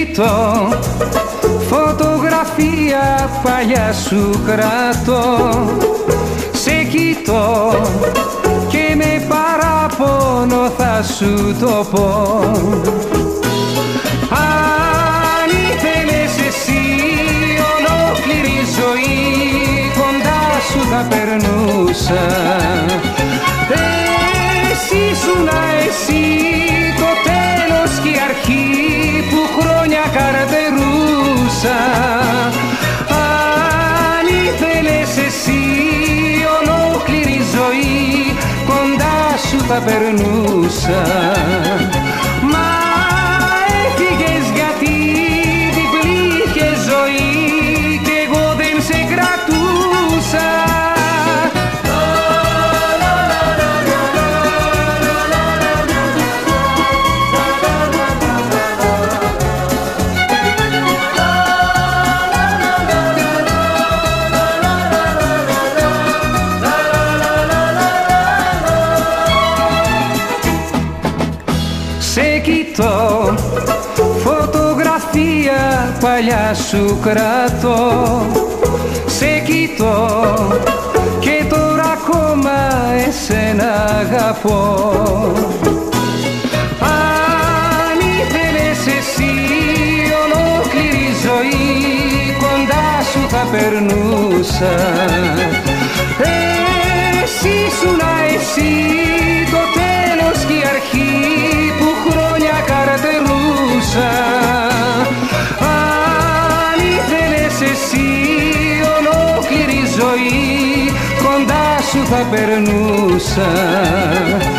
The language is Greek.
κοιτώ, φωτογραφία παλιά σου κρατώ. Σε κοιτώ και με παράπονο θα σου το πω. Αν ήθελες εσύ ολόκληρη ζωή, κοντά σου θα περνούσα. Εσύ ήσουνα εσύ το τέλος και η αρχή που χρόνια καρτερούσα. Αν ήθελες εσύ ολόκληρη ζωή, κοντά σου θα περνούσα. Μα έφυγες γιατί διπλή είχε ζωή κι εγώ δεν σε κρατούσα. Σε κοιτώ, φωτογραφία παλιά σου κρατώ. Σε κοιτώ και τώρα ακόμα εσένα αγαπώ. Αν ήθελες εσύ ολόκληρη ζωή, κοντά σου θα περνούσα. Εσύ ήσουνα εσύ το τέλος και η αρχή που χρόνια καρτερούσα. Αν ήθελες εσύ ολόκληρη ζωή, κοντά σου θα περνούσα.